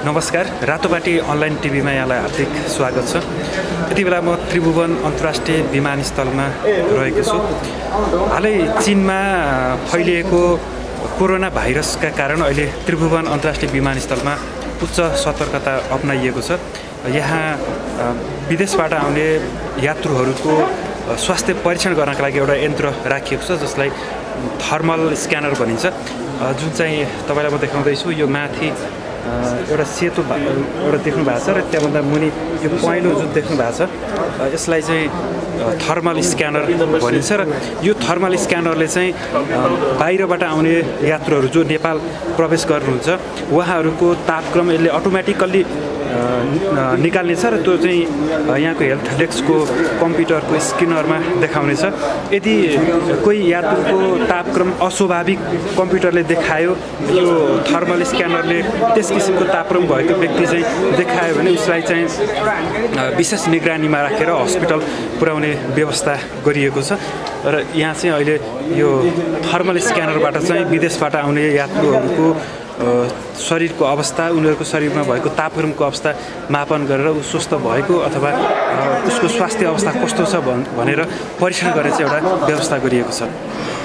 नमस्कार, रातोपाटी अनलाइन टिभीमा यहाँलाई हार्दिक स्वागत छ। यति बेला म त्रिभुवन अन्तर्राष्ट्रिय विमानस्थलमा रहेको छु। हालै चीनमा फैलिएको कोरोना भाइरसका कारण अहिले त्रिभुवन अन्तर्राष्ट्रिय विमानस्थलमा उच्च सतर्कता अपनाइएको छ। यहाँ विदेशबाट आउने यात्रुहरूको स्वास्थ्य परीक्षण गर्नका लागि एउटा यन्त्र राखिएको छ जसलाई थर्मल स्क्यानर भनिन्छ, जुन चाहिँ तपाईलाई म देखाउँदैछु। यो माथि एउटा सेतो एउटा देख्नु भएको छ र त्यहाँभन्दा मुनि यो पहेँलो जुन देख्नु भएको छ यसलाई चाहिँ थर्मल स्क्यानर भनिन्छ र यो थर्मल स्क्यानरले चाहिँ बाहिरबाट आउने यात्रुहरू जो नेपाल प्रवेश गर्नुहुन्छ उहाँहरूको तापक्रम यसले अटोमेटिकल्ली निकाल्नेछ र त्यो चाहिँ यहाँको हेल्थ डेस्कको कम्प्युटरको स्क्यानरमा देखाउनेछ। यदि कोही यात्रुको तापक्रम अस्वाभाविक कम्प्युटरले देखायो, यो थर्मल स्क्यानरले त्यस किसिमको तापक्रम भएको व्यक्ति चाहिँ देखायो भने उसलाई चाहिँ विशेष निगरानीमा राखेर हस्पिटल पुर्याउने व्यवस्था गरिएको छ। र यहाँ चाहिँ अहिले यो थर्मल स्क्यानरबाट चाहिँ विदेशबाट आउने यात्रुहरूको शरीरको अवस्था, उनीहरूको शरीरमा भएको तापक्रमको अवस्था मापन गरेर ऊ स्वस्थ भएको अथवा उसको स्वास्थ्य अवस्था कस्तो छ भनेर परीक्षण गर्ने चाहिँ एउटा व्यवस्था गरिएको छ।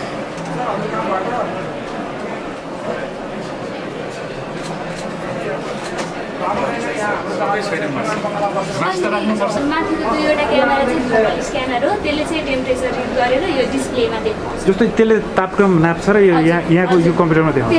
जस्तै त्यसले तापक्रम नाप्छ र यहाँको यो कम्प्युटरमा देखाउँछ।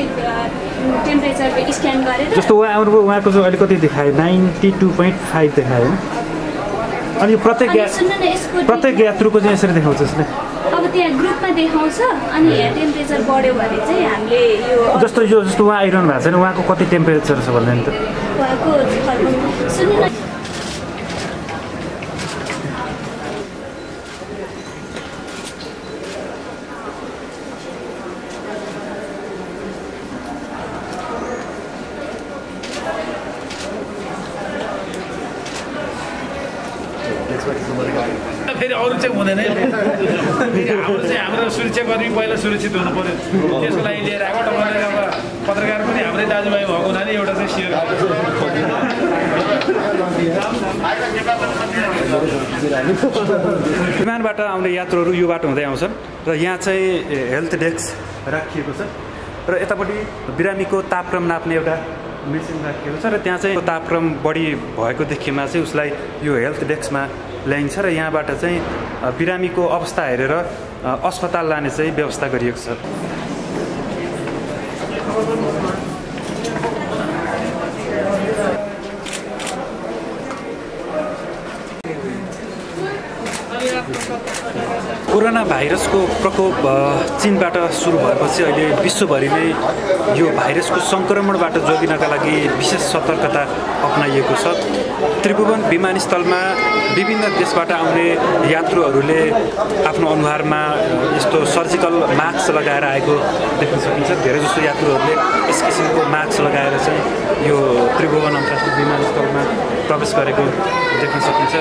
जस्तो उहाँको चाहिँ अहिले कति देखायो, 92.5 देखायो। अनि प्रत्येक यात्रुको चाहिँ यसरी देखाउँछ यसले। अब त्यहाँ ग्रुपमा देखाउँछ अनि यहाँ टेम्परेचर बढ्यो भने चाहिँ हामीले यो जस्तो उहाँ आइरहनु भएको छैन, उहाँको कति टेम्परेचर छ भन्दैन त उहाँको सुन्नु न। फेरि अरू चाहिँ हुँदैन है। हाम्रो सुरक्षाकर्मी पहिला सुरक्षित हुनु पर्यो, त्यसको लागि लिएर आएको। तपाईँले अब पत्रकार पनि हाम्रै दाजुभाइ भएको हुनाले एउटा चाहिँ सेयर विमानबाट आउने यात्रुहरू यो बाटो हुँदै आउँछन् र यहाँ चाहिँ हेल्थ डेस्क राखिएको छ र यतापट्टि बिरामीको तापक्रम नाप्ने एउटा मेसिन राखिएको छ र त्यहाँ चाहिँ तापक्रम बढी भएको देखिएमा चाहिँ उसलाई यो हेल्थ डेस्कमा ल्याइन्छ र यहाँबाट चाहिँ बिरामीको अवस्था हेरेर अस्पताल लाने चाहिँ व्यवस्था गरिएको छ। कोरोना भाइरसको प्रकोप चीनबाट सुरु भएपछि अहिले विश्वभरि नै यो भाइरसको सङ्क्रमणबाट जोगिनका लागि विशेष सतर्कता अपनाइएको छ। त्रिभुवन विमानस्थलमा विभिन्न देशबाट आउने यात्रुहरूले आफ्नो अनुहारमा यस्तो सर्जिकल मास्क लगाएर आएको देख्न सकिन्छ। धेरैजसो यात्रुहरूले यस किसिमको मास्क लगाएर चाहिँ यो त्रिभुवन अन्तर्राष्ट्रिय विमानस्थलमा प्रवेश गरेको देख्न सकिन्छ।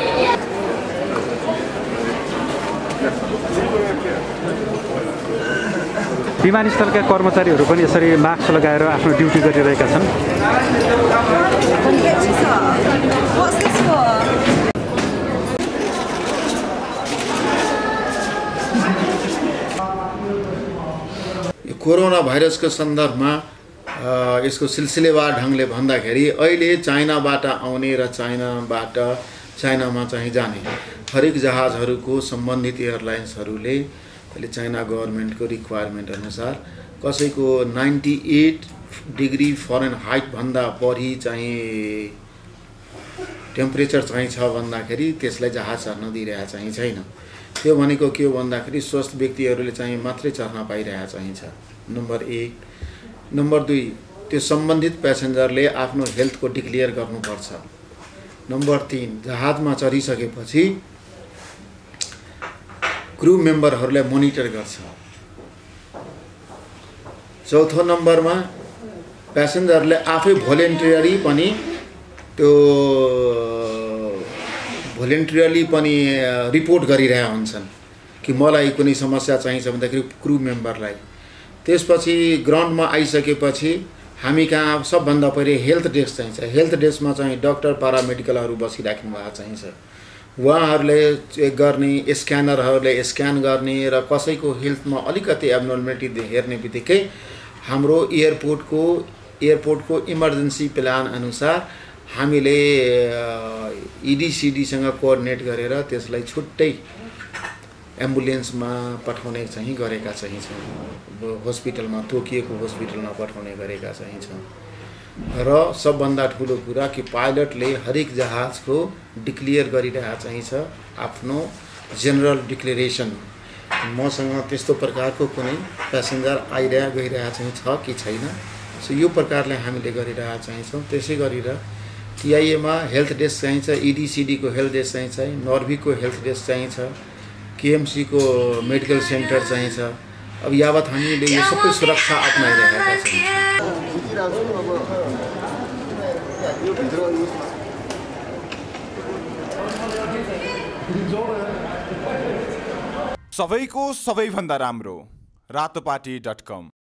विमानस्थलका कर्मचारीहरू पनि यसरी मास्क लगाएर आफ्नो ड्युटी गरिरहेका छन्। कोरोना भाइरसको सन्दर्भमा यसको सिलसिलेवार ढङ्गले भन्दाखेरि अहिले चाइनाबाट आउने र चाइनामा चाहिँ जाने हरेक जहाजहरूको सम्बन्धित एयरलाइन्सहरूले अहिले चाइना गभर्मेन्टको रिक्वायरमेन्ट अनुसार कसैको 98 डिग्री फरेनहाइट भन्दा बढी चाहिँ टेम्परेचर चाहिँ छ भन्दाखेरि त्यसलाई जहाज चढ्न दिइरहेको चाहिँ छैन। त्यो भनेको के हो भन्दाखेरि स्वस्थ व्यक्तिहरूले चाहिँ मात्रै चढ्न पाइरहेको चाहिँ छ, नम्बर 1। नम्बर 2, त्यो सम्बन्धित प्यासेन्जरले आफ्नो हेल्थको डिक्लेयर गर्नुपर्छ। नम्बर 3, जहाजमा चढिसकेपछि क्रू मेम्बरहरूलाई मोनिटर गर्छ। चौथो नम्बरमा प्यासेन्जरले आफै भोलिन्टियरली पनि रिपोर्ट गरिरहेका हुन्छन् कि मलाई कुनै समस्या चाहिन्छ भन्दाखेरि क्रू मेम्बरलाई। त्यसपछि ग्राउन्डमा आइसकेपछि हामी कहाँ सबभन्दा पहिले हेल्थ डेस्क चाहिन्छ। हेल्थ डेस्कमा चाहिँ डाक्टर पारामेडिकलहरू बसिराख्नु भएको चाहिन्छ। उहाँहरूले चेक गर्ने, स्क्यानरहरूले स्क्यान गर्ने र कसैको हेल्थमा अलिकति एब्नर्मलिटी हेर्ने बित्तिकै हाम्रो एयरपोर्टको इमर्जेन्सी प्लान अनुसार हामीले EDCDसँग कोअर्डिनेट गरेर त्यसलाई छुट्टै एम्बुलेन्समा पठाउने चाहिँ गरेका चाहिँ छौँ। हस्पिटलमा तोकिएको हस्पिटलमा पठाउने गरेका चाहिँ छौँ। र सबभन्दा ठुलो कुरा कि पाइलटले हरेक जहाजको डिक्लेयर गरिरहेको चाहिँ छ आफ्नो जेनरल डिक्लेरेसन। मसँग त्यस्तो प्रकारको कुनै प्यासेन्जर गइरहेको चाहिँ छ कि छैन। सो यो प्रकारले हामीले गरिरहेको चाहिँ छौँ। त्यसै गरेर TIA मा हेल्थ डेस्क चाहिन्छ, EDCD को हेल्थ डेस्क चाहिन्छ, नर्भी को हेल्थ डेस्क चाहिन्छ, KMC को मेडिकल सेन्टर चाहिन्छ। अब यावत हामीले यो सबै सुरक्षा अपनाइरहेका छौँ। सबैको सबैभन्दा राम्रो रातोपाटी.com